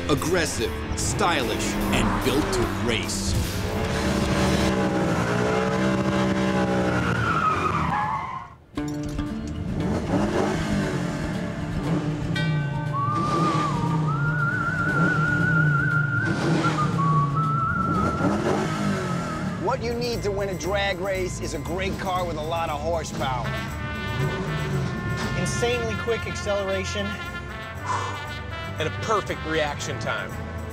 Aggressive, stylish, and built to race. What you need to win a drag race is a great car with a lot of horsepower. Insanely quick acceleration. And a perfect reaction time.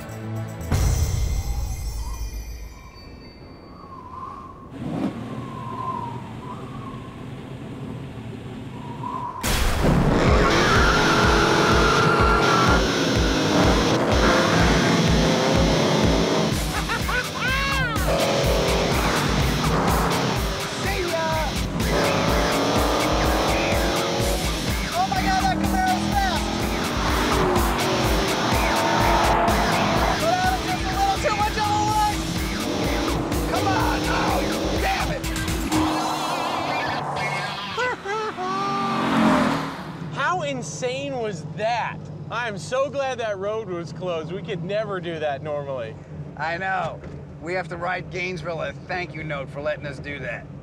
Insane was that? I am so glad that road was closed. We could never do that normally. I know. We have to write Gainesville a thank you note for letting us do that.